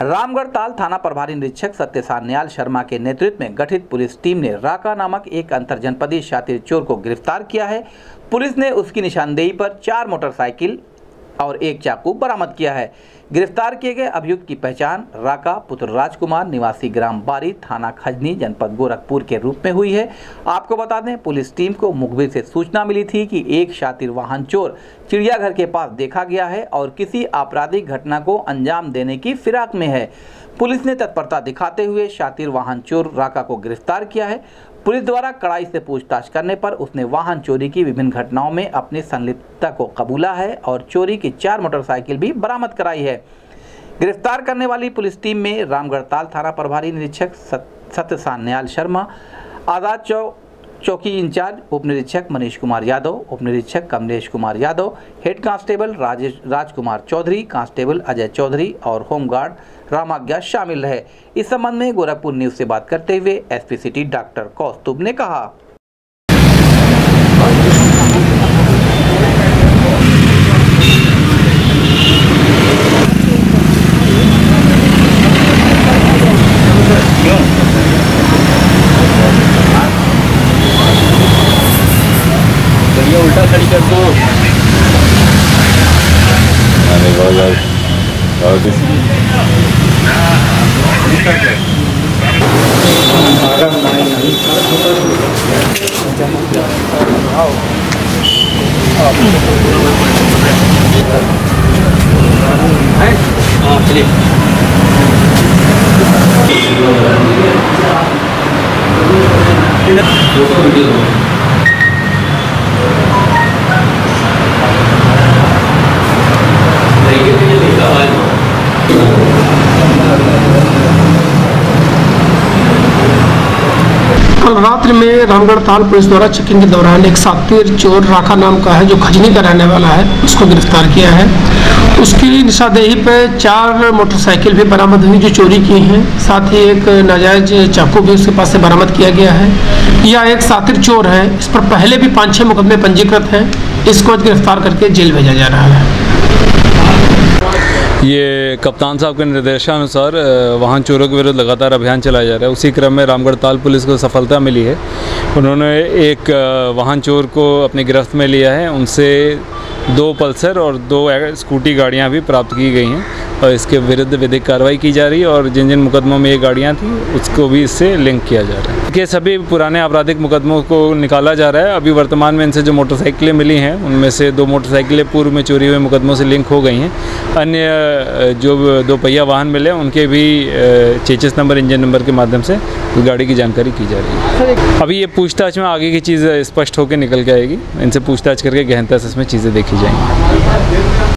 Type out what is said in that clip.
रामगढ़ ताल थाना प्रभारी निरीक्षक सत्य सान्याल शर्मा के नेतृत्व में गठित पुलिस टीम ने राका नामक एक अंतरजनपदीय शातिर चोर को गिरफ्तार किया है। पुलिस ने उसकी निशानदेही पर 4 मोटरसाइकिल और 1 चाकू बरामद किया है। गिरफ्तार किए गए अभियुक्त की पहचान राका पुत्र राजकुमार निवासी ग्राम बारी थाना खजनी जनपद गोरखपुर के रूप में हुई है। आपको बता दें, पुलिस टीम को मुखबिर से सूचना मिली थी कि एक शातिर वाहन चोर चिड़ियाघर के पास देखा गया है और किसी आपराधिक घटना को अंजाम देने की फिराक में है। पुलिस ने तत्परता दिखाते हुए शातिर वाहन चोर राका को गिरफ्तार किया है। पुलिस द्वारा कड़ाई से पूछताछ करने पर उसने वाहन चोरी की विभिन्न घटनाओं में अपनी संलिप्तता को कबूला है और चोरी की 4 मोटरसाइकिल भी बरामद कराई है। गिरफ्तार करने वाली पुलिस टीम में रामगढ़ ताल थाना प्रभारी निरीक्षक सत्य सान्याल शर्मा, आजाद चौकी इंचार्ज उप निरीक्षक मनीष कुमार यादव, उप निरीक्षक Kamlesh Kumar Yadav, head constable Rajkumar Chaudhary, constable Ajay Chaudhary और होमगार्ड रामाज्ञा शामिल रहे। इस संबंध में गोरखपुर न्यूज से बात करते हुए एसपी सिटी डॉक्टर कौस्तुभ ने कहा, उल्टा खड़ी कर दो। कल रात्रि में रामगढ़ ताल पुलिस द्वारा चेकिंग के दौरान एक शातिर चोर राका नाम का है जो खजनी का रहने वाला है, उसको गिरफ्तार किया है। उसकी निशानदेही पे 4 मोटरसाइकिल भी बरामद हुई जो चोरी की हैं। साथ ही एक नाजायज चाकू भी उसके पास से बरामद किया गया है। यह एक शातिर चोर है। इस पर पहले भी 5-6 मुकदमे पंजीकृत हैं। इसको गिरफ्तार करके जेल भेजा जा रहा है। ये कप्तान साहब के निर्देशानुसार वाहन चोरों के विरुद्ध लगातार अभियान चलाया जा रहा है। उसी क्रम में रामगढ़ ताल पुलिस को सफलता मिली है। उन्होंने एक वाहन चोर को अपनी गिरफ्त में लिया है। उनसे 2 पल्सर और 2 स्कूटी गाड़ियां भी प्राप्त की गई हैं और इसके विरुद्ध विधिक कार्रवाई की जा रही है और जिन मुकदमों में ये गाड़ियां थी उसको भी इससे लिंक किया जा रहा है। कि सभी पुराने आपराधिक मुकदमों को निकाला जा रहा है। अभी वर्तमान में इनसे जो मोटरसाइकिलें मिली हैं उनमें से 2 मोटरसाइकिलें पूर्व में चोरी हुए मुकदमों से लिंक हो गई हैं। अन्य जो 2 पहिया वाहन मिले उनके भी चेचिस नंबर, इंजन नंबर के माध्यम से गाड़ी की जानकारी की जा रही है। अभी ये पूछताछ में आगे की चीज़ स्पष्ट होकर निकल के आएगी। इनसे पूछताछ करके गहनता से इसमें चीज़ें देखी जाएंगी।